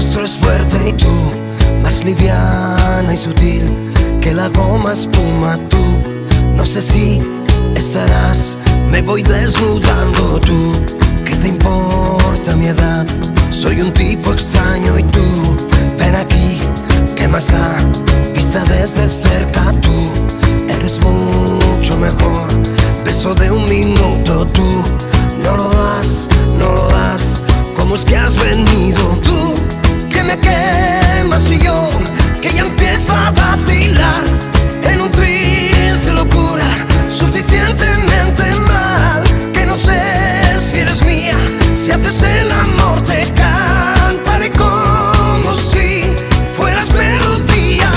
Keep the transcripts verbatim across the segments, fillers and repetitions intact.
rostro es fuerte y tú más liviana y sutil que la goma espuma. Tú, no sé si estarás, me voy desnudando. Tú, ¿qué te importa mi edad? Soy un tipo extraño y tú, ven aquí, ¿qué más da? Vista desde cerca, tú eres mucho mejor. Beso de un minuto, tú no lo das, no lo das. ¿Cómo es que has venido? Tú, que me quemas y yo, que ya empiezo a vacilar en un triste locura, suficientemente mal, que no sé si eres mía. Si haces el amor te cantaré como si fueras melodía.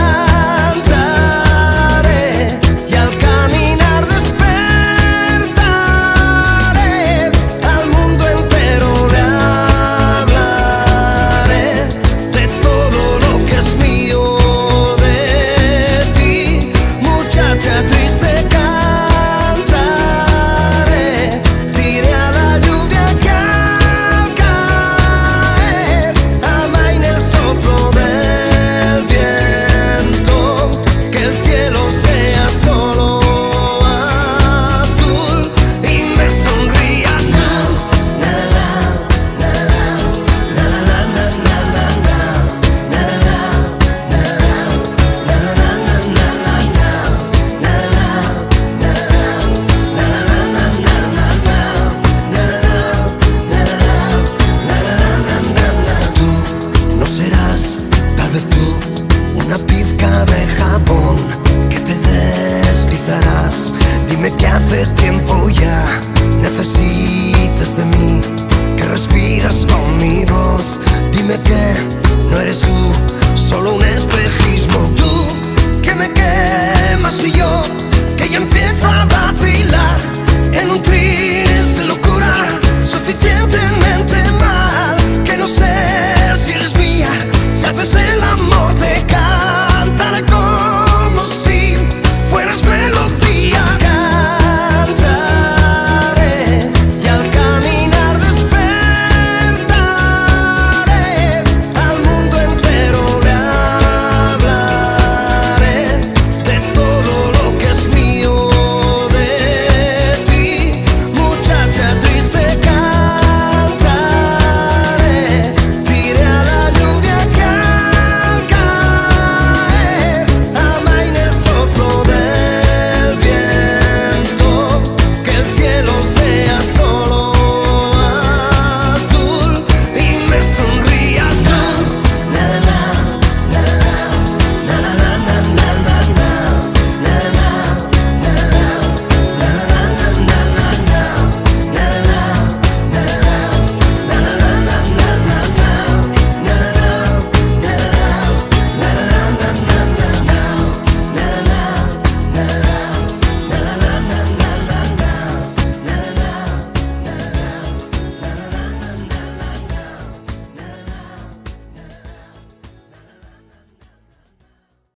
Cantaré y al caminar despertaré, al mundo entero le hablaré de todo lo que es mío de ti. Muchacha triste cantaré, diré a la lluvia que al caer amaine el soplo del viento, que el cielo sea solo azul y me sonrías tú. Na, na, na, na, na, na, na, na, na, na, tú no serás, tal vez tú, una pizca de jabón que te deslizarás. Dime que hace tiempo ya necesitas de mí, que respiras con mi voz. Dime que no eres tú